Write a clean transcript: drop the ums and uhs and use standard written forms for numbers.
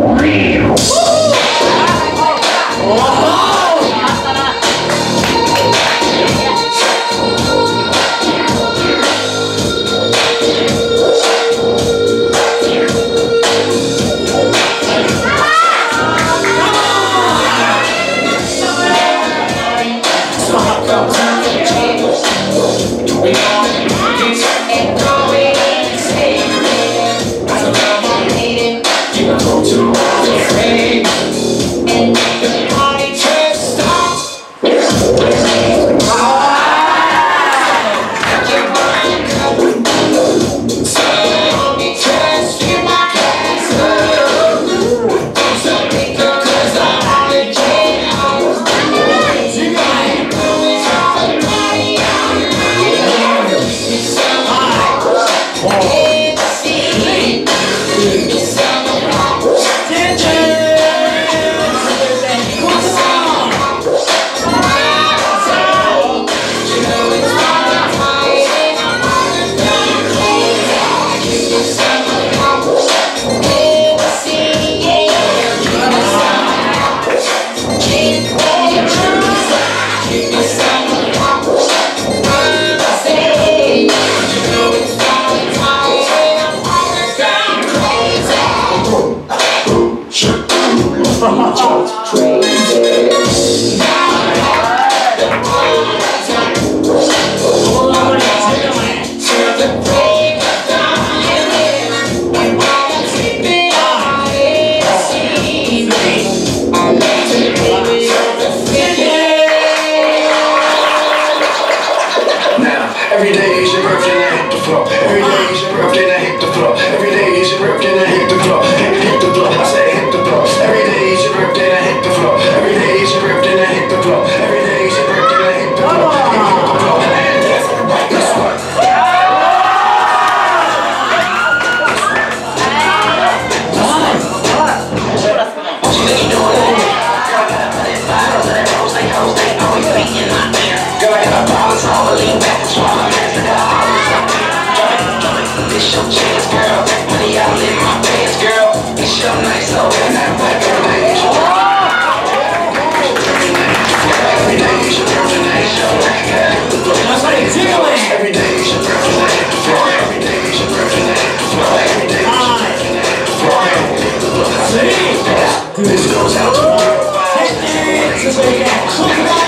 Every day is your birthday and I hit the floor. Every day is your birthday and I hit the floor. Every day is your birthday and I hit the floor. Hit the floor, I say hit the floor. Every day is your birthday and I hit the floor. Every day is your birthday and I hit the floor. Every day is your birthday and I hit the floor. Hit the floor, and that's right, this one. It's your chance, girl. Money all in my pants, girl. It's your night, so and I'm like, every day is your every day is your birthday night, show. Every day is your birthday night, every day is your birthday night, every day is your birthday night. This goes out to you.